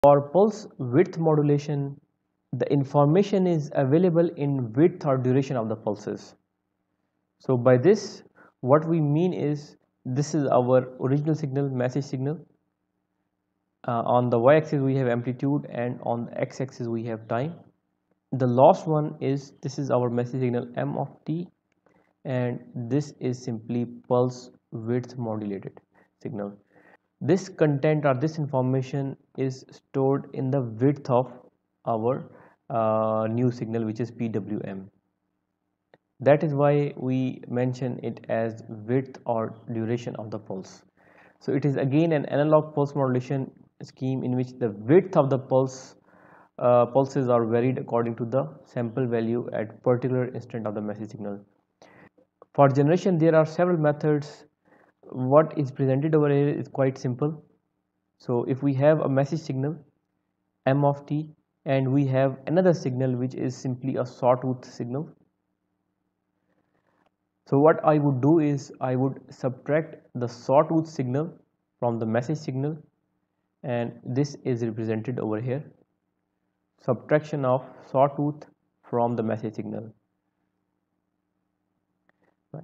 For pulse width modulation, the information is available in width or duration of the pulses. So by this, what we mean is, this is our original signal, message signal. On the y-axis we have amplitude, and on the x-axis we have time. The last one is, this is our message signal m of t, and this is simply pulse width modulated signal. This content or this information is stored in the width of our new signal, which is PWM. That is why we mention it as width or duration of the pulse. So it is again an analog pulse modulation scheme in which the width of the pulses are varied according to the sample value at particular instant of the message signal. For generation, there are several methods. What is presented over here is quite simple. So if we have a message signal m of t, and we have another signal which is simply a sawtooth signal, so what I would do is I would subtract the sawtooth signal from the message signal, and this is represented over here, subtraction of sawtooth from the message signal. Right.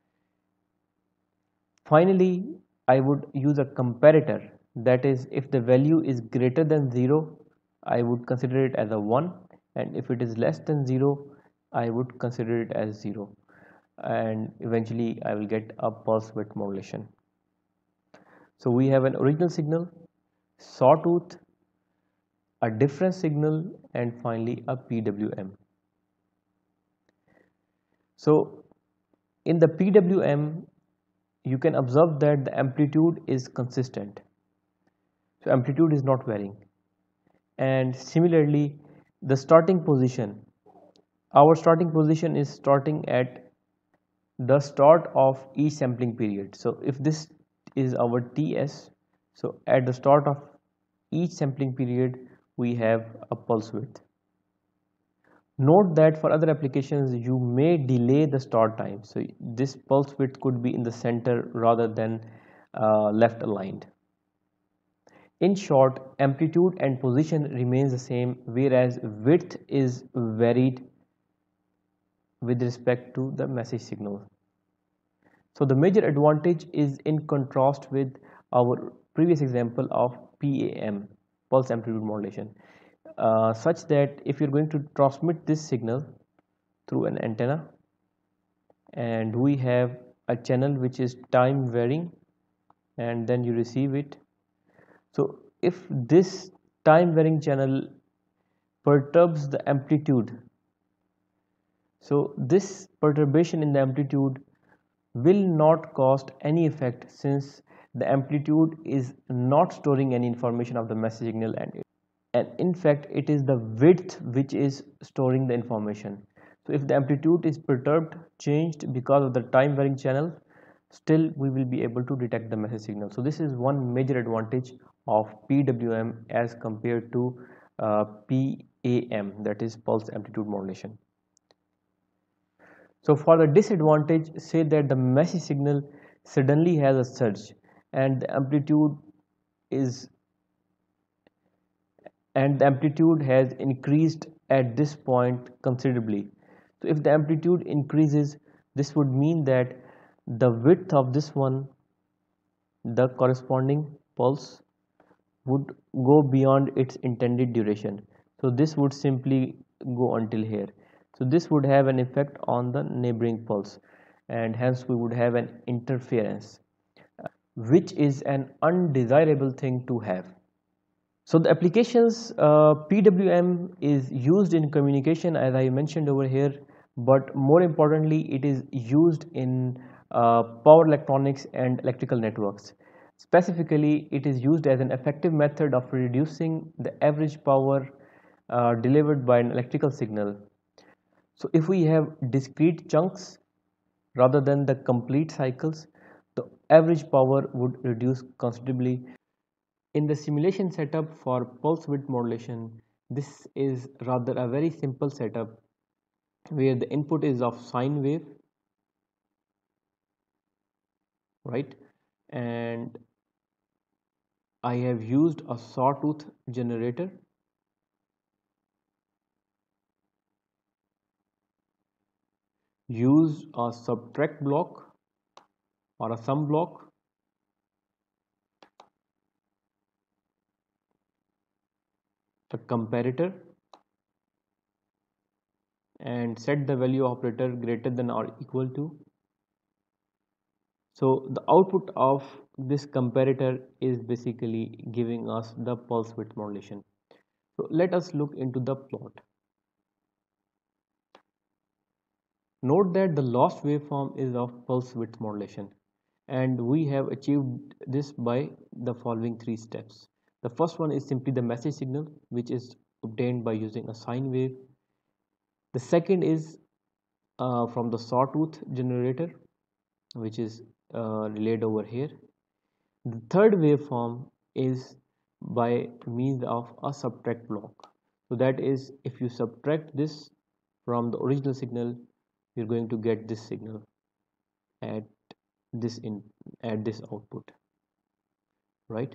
Finally, I would use a comparator, that is, if the value is greater than 0, I would consider it as a 1, and if it is less than 0, I would consider it as 0, and eventually I will get a pulse width modulation. So we have an original signal, sawtooth, a difference signal, and finally a PWM. So in the PWM, you can observe that the amplitude is consistent. So amplitude is not varying. And similarly, the starting position, our starting position is starting at the start of each sampling period. So if this is our TS, so at the start of each sampling period we have a pulse width. Note that for other applications you may delay the start time, so this pulse width could be in the center rather than left aligned. In short, amplitude and position remains the same, whereas width is varied with respect to the message signal. So the major advantage is in contrast with our previous example of PAM, pulse amplitude modulation, such that if you're going to transmit this signal through an antenna, and we have a channel which is time varying, and then you receive it. So if this time varying channel perturbs the amplitude, so this perturbation in the amplitude will not cause any effect, since the amplitude is not storing any information of the message signal, and in fact it is the width which is storing the information. So if the amplitude is perturbed, changed because of the time varying channel, still we will be able to detect the message signal. So this is one major advantage of PWM as compared to PAM, that is pulse amplitude modulation. So for the disadvantage, say that the message signal suddenly has a surge and the amplitude has increased at this point considerably. So if the amplitude increases, this would mean that the width of this one, the corresponding pulse, would go beyond its intended duration. So this would simply go until here. So this would have an effect on the neighboring pulse, and hence we would have an interference, which is an undesirable thing to have. So the applications, PWM is used in communication, as I mentioned over here, but more importantly it is used in power electronics and electrical networks. Specifically, it is used as an effective method of reducing the average power delivered by an electrical signal. So if we have discrete chunks rather than the complete cycles, the average power would reduce considerably. In the simulation setup for pulse width modulation, this is rather a very simple setup where the input is of sine wave, right, and I have used a sawtooth generator, used a subtract block or a sum block, a comparator, and set the value operator greater than or equal to. So the output of this comparator is basically giving us the pulse width modulation. So let us look into the plot. Note that the lost waveform is of pulse width modulation, and we have achieved this by the following three steps. The first one is simply the message signal, which is obtained by using a sine wave. The second is from the sawtooth generator, which is relayed over here. The third waveform is by means of a subtract block. So that is, if you subtract this from the original signal, you're going to get this signal at this output, right,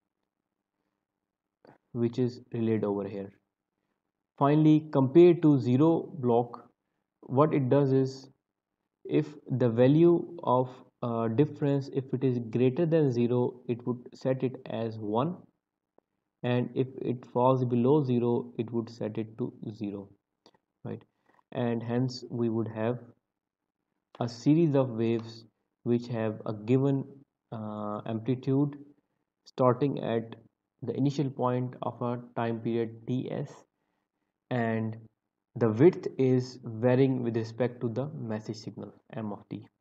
which is relayed over here. Finally, compared to zero block, what it does is, if the value of difference, if it is greater than 0, it would set it as 1, and if it falls below 0, it would set it to 0, right? And hence we would have a series of waves which have a given amplitude starting at the initial point of a time period ts, and the width is varying with respect to the message signal m of t.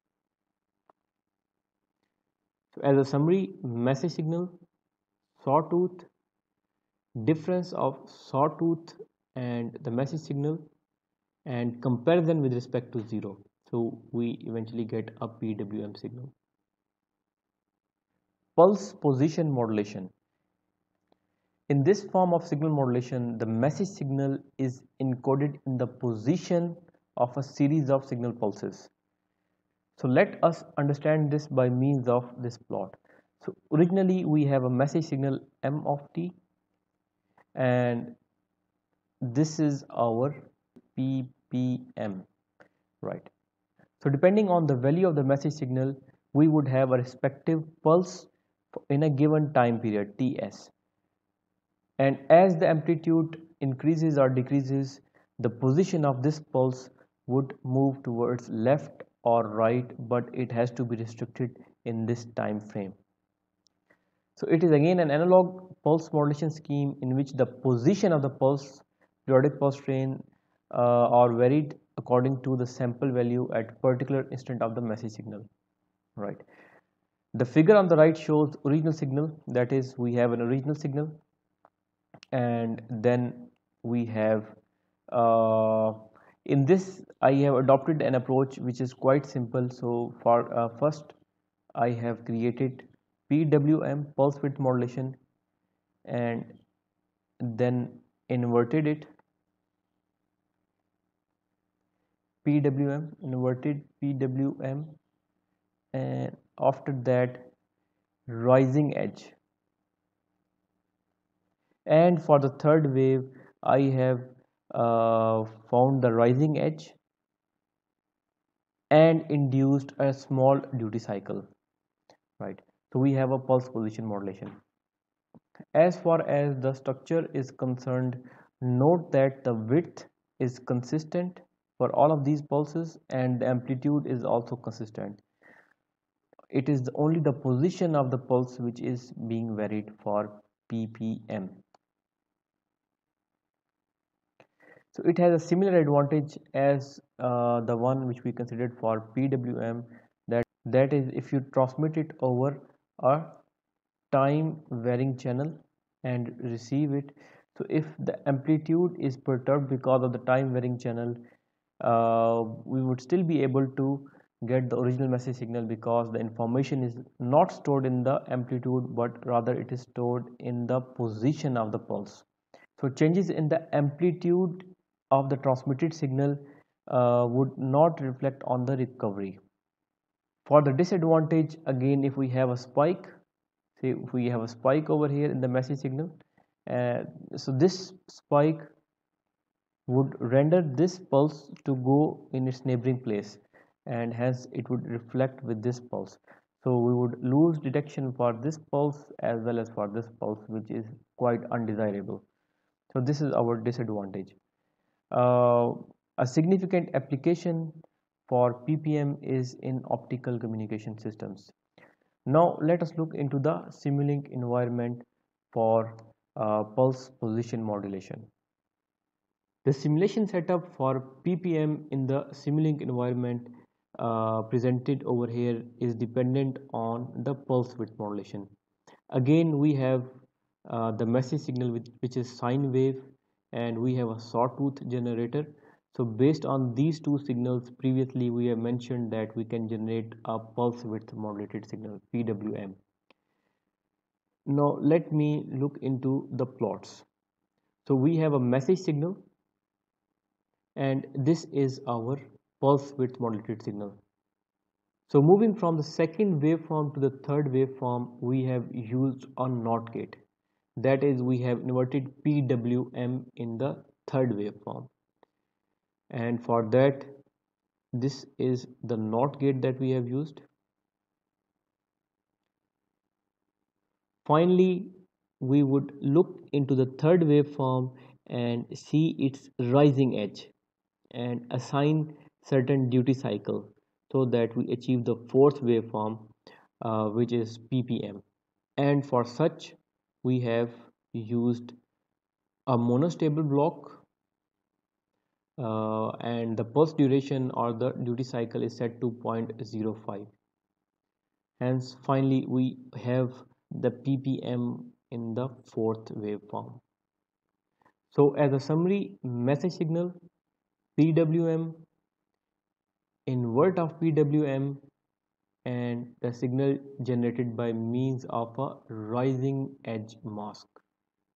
So as a summary, message signal, sawtooth, difference of sawtooth and the message signal, and comparison with respect to 0. So we eventually get a PWM signal. Pulse position modulation. In this form of signal modulation, the message signal is encoded in the position of a series of signal pulses. So let us understand this by means of this plot. So originally we have a message signal m of t, and this is our PPM, right? So depending on the value of the message signal, we would have a respective pulse in a given time period ts, and as the amplitude increases or decreases, the position of this pulse would move towards left or right, but it has to be restricted in this time frame. So it is again an analog pulse modulation scheme in which the position of the pulse, periodic pulse train, are varied according to the sample value at particular instant of the message signal, right? The figure on the right shows original signal, that is, we have an original signal, and then we have in this I have adopted an approach which is quite simple. So for first I have created PWM, pulse width modulation, and then inverted it, PWM, inverted PWM, and after that rising edge, and for the third wave I have found the rising edge and induced a small duty cycle, right? So we have a pulse position modulation. As far as the structure is concerned, note that the width is consistent for all of these pulses and the amplitude is also consistent. It is only the position of the pulse which is being varied for PPM. So it has a similar advantage as the one which we considered for PWM, that is, if you transmit it over a time varying channel and receive it, so if the amplitude is perturbed because of the time varying channel, we would still be able to get the original message signal, because the information is not stored in the amplitude but rather it is stored in the position of the pulse. So changes in the amplitude of the transmitted signal would not reflect on the recovery. For the disadvantage, again, if we have a spike, say we have a spike over here in the message signal, so this spike would render this pulse to go in its neighboring place, and hence it would reflect with this pulse. So we would lose detection for this pulse as well as for this pulse, which is quite undesirable. So this is our disadvantage. uh, a significant application for PPM is in optical communication systems. Now let us look into the Simulink environment for pulse position modulation. The simulation setup for PPM in the Simulink environment presented over here is dependent on the pulse width modulation. Again, we have the message signal which is sine wave, and we have a sawtooth generator. So based on these two signals, previously we have mentioned that we can generate a pulse width modulated signal, PWM. Now let me look into the plots. So we have a message signal, and this is our pulse width modulated signal. So moving from the second waveform to the third waveform, we have used a NOT gate. That is, we have inverted PWM in the third waveform, and for that this is the NOT gate that we have used. Finally, we would look into the third waveform and see its rising edge and assign certain duty cycle so that we achieve the fourth waveform, which is PPM. And for such we have used a monostable block, and the pulse duration or the duty cycle is set to 0.05. Hence finally we have the PPM in the fourth waveform. So as a summary, message signal, PWM, invert of PWM, and the signal generated by means of a rising edge mask.